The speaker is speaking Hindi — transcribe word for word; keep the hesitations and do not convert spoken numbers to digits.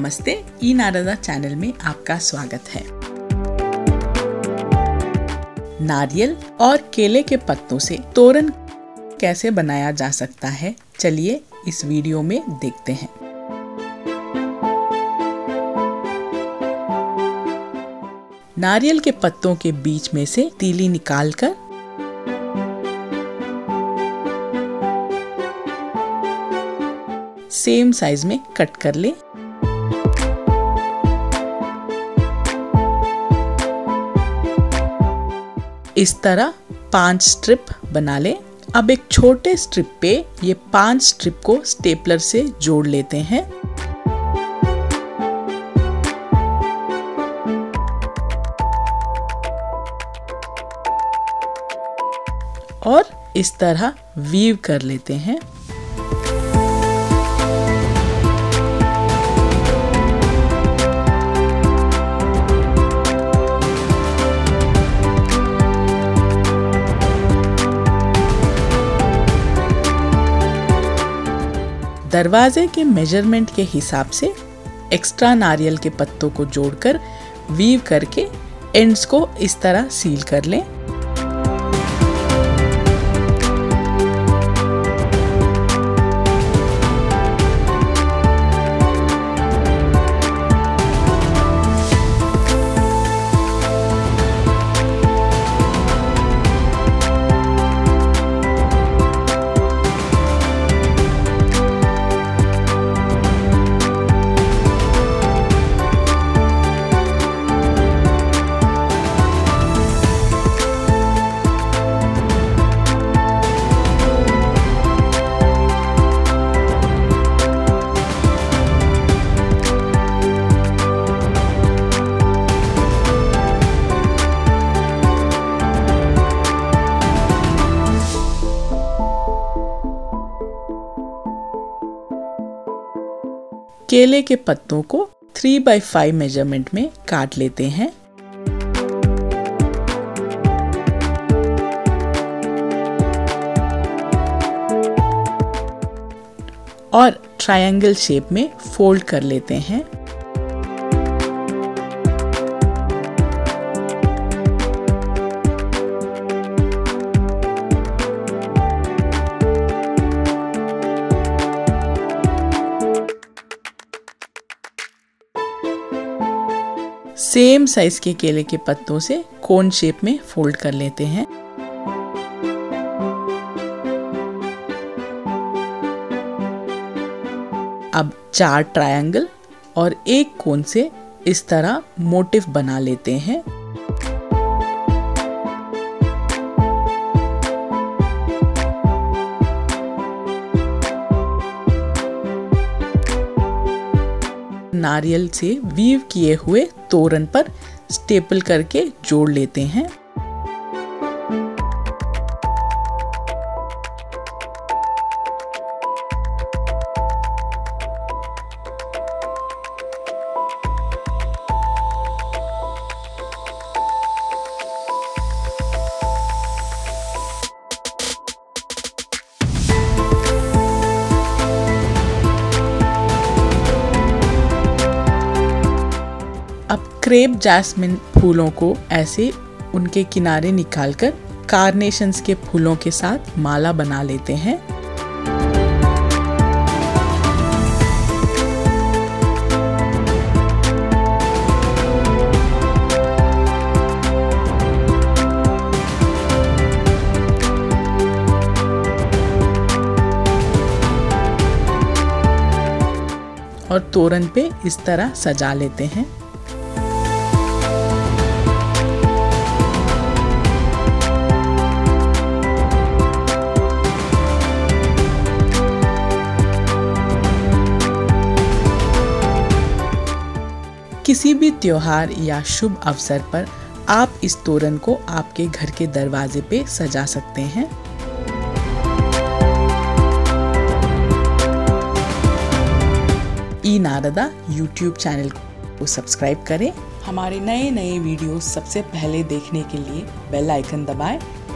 नमस्ते, ई नारदा चैनल में आपका स्वागत है। नारियल और केले के पत्तों से तोरण कैसे बनाया जा सकता है, चलिए इस वीडियो में देखते हैं। नारियल के पत्तों के बीच में से तीली निकालकर सेम साइज में कट कर लें। इस तरह पांच स्ट्रिप बना लें। अब एक छोटे स्ट्रिप पे ये पांच स्ट्रिप को स्टेपलर से जोड़ लेते हैं और इस तरह वीव कर लेते हैं। दरवाजे के मेजरमेंट के हिसाब से एक्स्ट्रा नारियल के पत्तों को जोड़कर वीव करके एंड्स को इस तरह सील कर लें। केले के पत्तों को थ्री बाई फाइव मेजरमेंट में काट लेते हैं। और ट्रायंगल शेप में फोल्ड कर लेते हैं। सेम साइज के केले के पत्तों से कोन शेप में फोल्ड कर लेते हैं। अब चार ट्रायंगल और एक कोन से इस तरह मोटिफ बना लेते हैं। नारियल से वीव किए हुए तोरण पर स्टेपल करके जोड़ लेते हैं। अब क्रेप जैस्मिन फूलों को ऐसे उनके किनारे निकालकर कार्नेशंस के फूलों के साथ माला बना लेते हैं। और तोरण पे इस तरह सजा लेते हैं। किसी भी त्योहार या शुभ अवसर पर आप इस तोरण को आपके घर के दरवाजे पे सजा सकते हैं। ई नारदा यूट्यूब चैनल को सब्सक्राइब करें। हमारे नए नए वीडियो सबसे पहले देखने के लिए बेल आइकन दबाएं